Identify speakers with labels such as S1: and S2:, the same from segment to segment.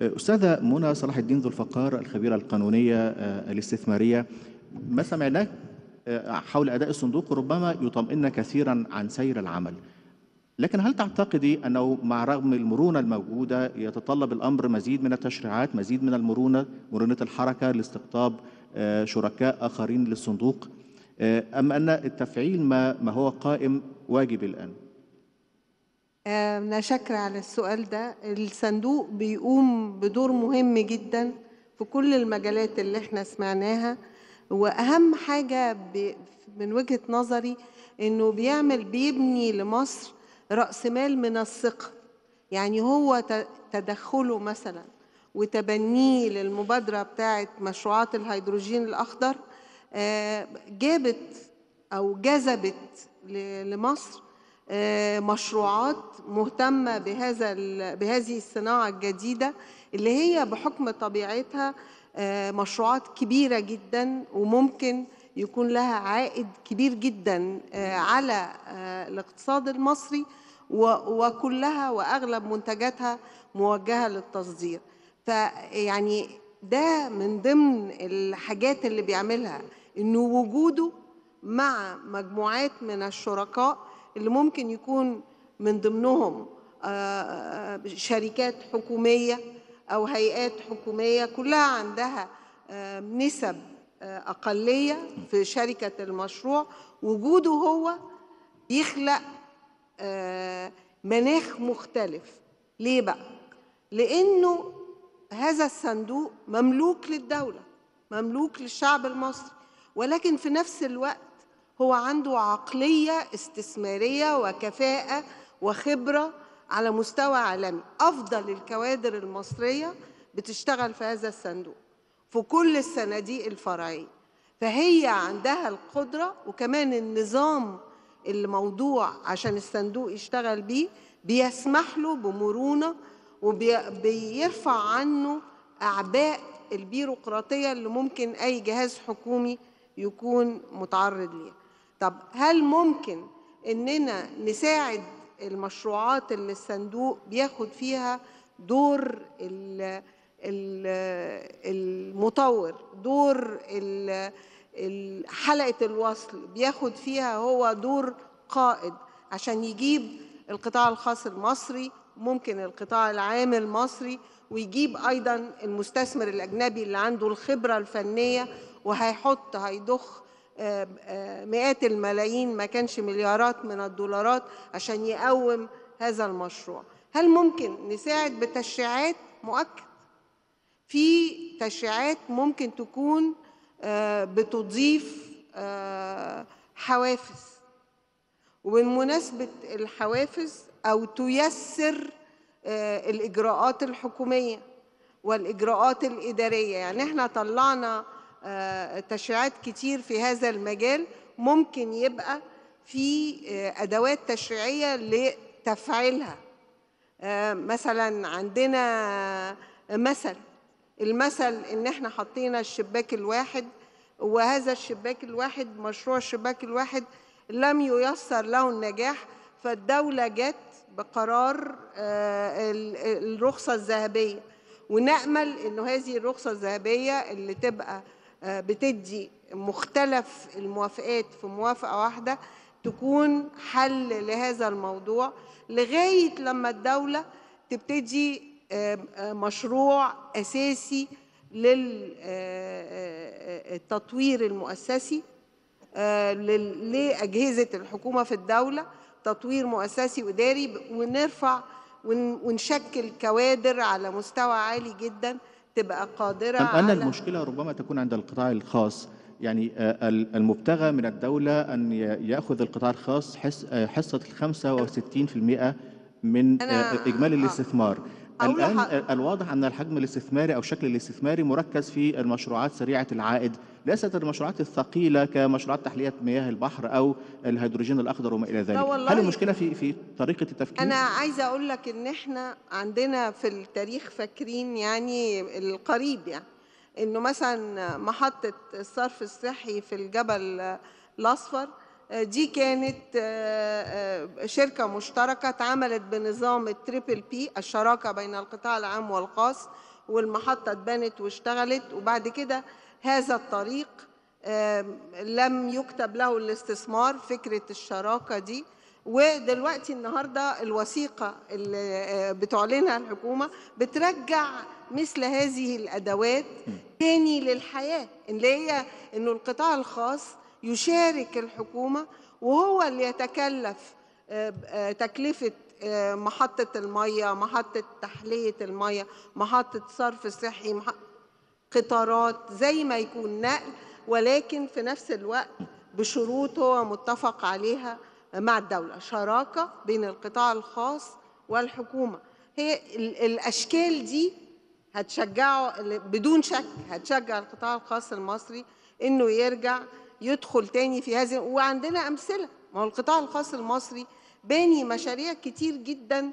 S1: أستاذة منى صلاح الدين ذو الفقار الخبيرة القانونية الاستثمارية، ما سمعناه حول أداء الصندوق ربما يطمئن كثيرا عن سير العمل، لكن هل تعتقدي أنه مع رغم المرونة الموجودة يتطلب الأمر مزيد من التشريعات، مزيد من مرونة الحركة لاستقطاب شركاء آخرين للصندوق، أم أن التفعيل ما هو قائم واجب الآن؟
S2: أنا شاكرة على السؤال ده. الصندوق بيقوم بدور مهم جدا في كل المجالات اللي احنا سمعناها، وأهم حاجة من وجهة نظري إنه بيبني لمصر رأس مال من الثقة. يعني هو تدخله مثلا وتبنيه للمبادرة بتاعت مشروعات الهيدروجين الأخضر جابت أو جذبت لمصر مشروعات مهتمة بهذه الصناعة الجديدة اللي هي بحكم طبيعتها مشروعات كبيرة جدا، وممكن يكون لها عائد كبير جدا على الاقتصاد المصري، وكلها وأغلب منتجاتها موجهة للتصدير. فيعني ده من ضمن الحاجات اللي بيعملها، إنه وجوده مع مجموعات من الشركاء اللي ممكن يكون من ضمنهم شركات حكومية أو هيئات حكومية كلها عندها نسب أقلية في شركة المشروع. وجوده هو يخلق مناخ مختلف. ليه بقى؟ لأنه هذا الصندوق مملوك للدولة، مملوك للشعب المصري، ولكن في نفس الوقت هو عنده عقلية استثمارية وكفاءة وخبرة على مستوى عالمي. أفضل الكوادر المصرية بتشتغل في هذا الصندوق في كل الصناديق الفرعية، فهي عندها القدرة. وكمان النظام الموضوع عشان الصندوق يشتغل بيه بيسمح له بمرونة، وبيرفع عنه أعباء البيروقراطية اللي ممكن أي جهاز حكومي يكون متعرض ليها. طب هل ممكن إننا نساعد المشروعات اللي الصندوق بياخد فيها دور المطور، دور حلقة الوصل، بياخد فيها هو دور قائد عشان يجيب القطاع الخاص المصري، ممكن القطاع العام المصري، ويجيب أيضا المستثمر الأجنبي اللي عنده الخبرة الفنية هيضخ مئات الملايين ما كانش مليارات من الدولارات عشان يقوم هذا المشروع؟ هل ممكن نساعد بتشريعات؟ مؤكد في تشريعات ممكن تكون بتضيف حوافز، وبمناسبة الحوافز أو تيسر الإجراءات الحكومية والإجراءات الإدارية. يعني احنا طلعنا تشريعات كتير في هذا المجال، ممكن يبقى في أدوات تشريعية لتفعيلها. مثلا عندنا المثل إن احنا حطينا الشباك الواحد، وهذا الشباك الواحد، مشروع الشباك الواحد لم ييسر له النجاح، فالدولة جت بقرار الرخصة الذهبية، ونأمل إنه هذه الرخصة الذهبية اللي تبقى بتدي مختلف الموافقات في موافقة واحدة تكون حل لهذا الموضوع، لغاية لما الدولة تبتدي مشروع أساسي للتطوير المؤسسي لأجهزة الحكومة في الدولة، تطوير مؤسسي وإداري، ونرفع ونشكل كوادر على مستوى عالي جدا تبقى قادرة
S1: أم أن
S2: على
S1: المشكلة ربما تكون عند القطاع الخاص؟ يعني المبتغى من الدولة أن يأخذ القطاع الخاص حصة 65% من إجمالي الاستثمار. الآن الواضح أن الحجم الاستثماري أو الشكل الاستثماري مركز في المشروعات سريعة العائد، ليست المشروعات الثقيلة كمشروعات تحلية مياه البحر أو الهيدروجين الأخضر وما إلى ذلك. هل المشكلة في طريقة التفكير؟
S2: أنا عايزة أقول لك إن إحنا عندنا في التاريخ فاكرين يعني القريب، يعني إنه مثلا محطة الصرف الصحي في الجبل الأصفر دي كانت شركة مشتركة اتعملت بنظام التريبل بي، الشراكة بين القطاع العام والخاص، والمحطة اتبنت واشتغلت، وبعد كده هذا الطريق لم يكتب له الاستثمار، فكرة الشراكة دي. ودلوقتي النهاردة الوثيقة اللي بتعلنها الحكومة بترجع مثل هذه الأدوات تاني للحياة، اللي هي إنه القطاع الخاص يشارك الحكومة وهو اللي يتكلف تكلفة محطة المية، محطة تحلية المية، محطة صرف صحي، قطارات، زي ما يكون نقل، ولكن في نفس الوقت بشروط هو متفق عليها مع الدولة، شراكة بين القطاع الخاص والحكومة. هي الأشكال دي هتشجعه بدون شك، هتشجع القطاع الخاص المصري إنه يرجع يدخل تاني في هذه. وعندنا أمثلة، ما هو القطاع الخاص المصري باني مشاريع كتير جدا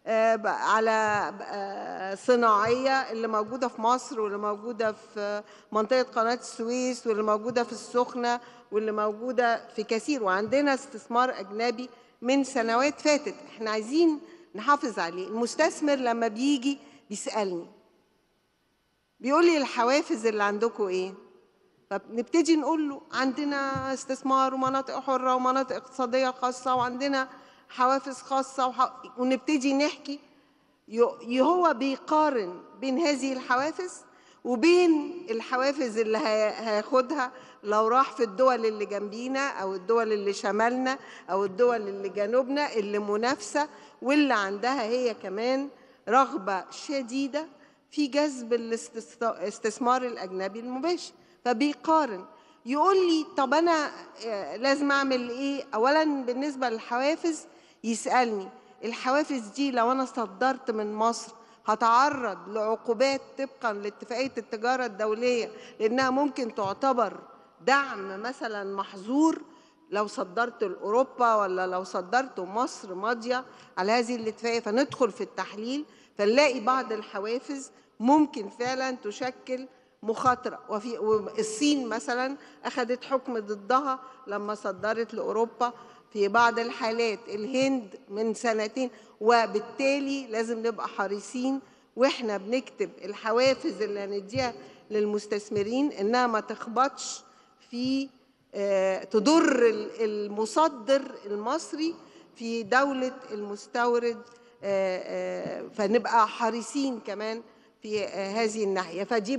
S2: على صناعية اللي موجودة في مصر، واللي موجودة في منطقة قناة السويس، واللي موجودة في السخنة، واللي موجودة في كثير. وعندنا استثمار أجنبي من سنوات فاتت احنا عايزين نحافظ عليه. المستثمر لما بيجي بيسألني، بيقول لي الحوافز اللي عندكم ايه؟ فبنبتدي نقول له عندنا استثمار ومناطق حرة ومناطق اقتصادية خاصة وعندنا حوافز خاصة ونبتدي نحكي. هو بيقارن بين هذه الحوافز وبين الحوافز اللي هياخدها لو راح في الدول اللي جنبينا أو الدول اللي شمالنا أو الدول اللي جنوبنا اللي منافسة، واللي عندها هي كمان رغبة شديدة في جذب الاستثمار الأجنبي المباشر. فبيقارن، يقول لي طب أنا لازم أعمل إيه؟ أولاً بالنسبة للحوافز يسألني الحوافز دي لو أنا صدرت من مصر هتعرض لعقوبات طبقاً لاتفاقية التجارة الدولية، لأنها ممكن تعتبر دعم مثلاً محظور لو صدرت لأوروبا، ولا لو صدرت مصر ماضية على هذه الاتفاقية. فندخل في التحليل فنلاقي بعض الحوافز ممكن فعلاً تشكل مخاطرة. الصين مثلا أخذت حكم ضدها لما صدرت لأوروبا في بعض الحالات، الهند من سنتين. وبالتالي لازم نبقى حريصين وإحنا بنكتب الحوافز اللي هنديها للمستثمرين إنها ما تخبطش في تضر المصدر المصري في دولة المستورد، فنبقى حريصين كمان في هذه الناحية. فدي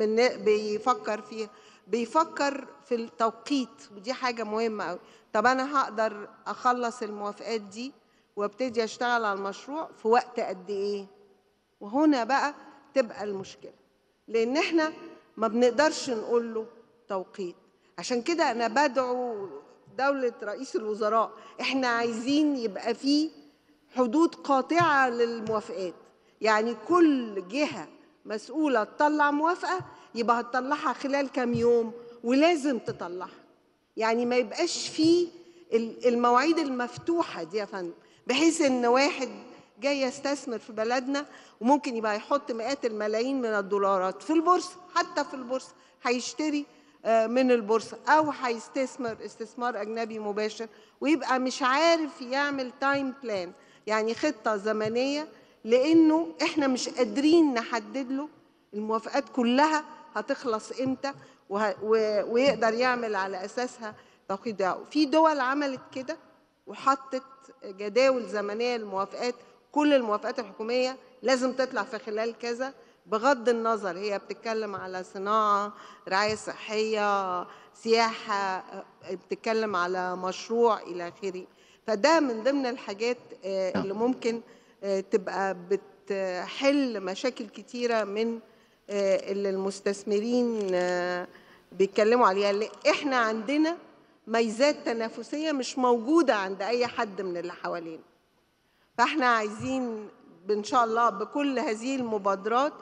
S2: بيفكر في التوقيت، ودي حاجة مهمة قوي. طب أنا هقدر أخلص الموافقات دي وابتدي أشتغل على المشروع في وقت قد إيه؟ وهنا بقى تبقى المشكلة، لأن إحنا ما بنقدرش نقول له توقيت. عشان كده أنا بدعو دولة رئيس الوزراء، إحنا عايزين يبقى فيه حدود قاطعة للموافقات. يعني كل جهة مسؤولة تطلع موافقة يبقى هتطلعها خلال كام يوم، ولازم تطلعها. يعني ما يبقاش فيه المواعيد المفتوحة دي يا فندم، بحيث إن واحد جاي يستثمر في بلدنا وممكن يبقى يحط مئات الملايين من الدولارات في البورصة، حتى في البورصة هيشتري من البورصة أو هيستثمر استثمار أجنبي مباشر، ويبقى مش عارف يعمل تايم بلان، يعني خطة زمنية، لأنه إحنا مش قادرين نحدد له الموافقات كلها هتخلص إمتى ويقدر يعمل على أساسها توقيت ده. في دول عملت كده وحطت جداول زمنية للموافقات، كل الموافقات الحكومية لازم تطلع في خلال كذا، بغض النظر هي بتتكلم على صناعة، رعاية صحية، سياحة، بتتكلم على مشروع إلى آخره. فده من ضمن الحاجات اللي ممكن تبقى بتحل مشاكل كتيرة من اللي المستثمرين بيتكلموا عليها. اللي احنا عندنا ميزات تنافسية مش موجودة عند أي حد من اللي حوالينا. فاحنا عايزين إن شاء الله بكل هذه المبادرات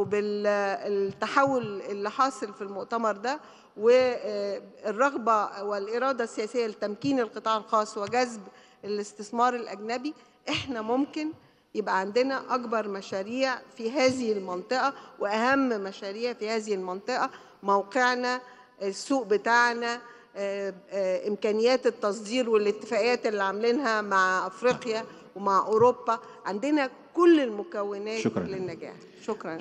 S2: وبالتحول اللي حاصل في المؤتمر ده والرغبة والإرادة السياسية لتمكين القطاع الخاص وجذب الاستثمار الأجنبي، احنا ممكن يبقى عندنا أكبر مشاريع في هذه المنطقة وأهم مشاريع في هذه المنطقة. موقعنا، السوق بتاعنا، إمكانيات التصدير والاتفاقيات اللي عاملينها مع أفريقيا ومع أوروبا، عندنا كل المكونات للنجاح. شكرا.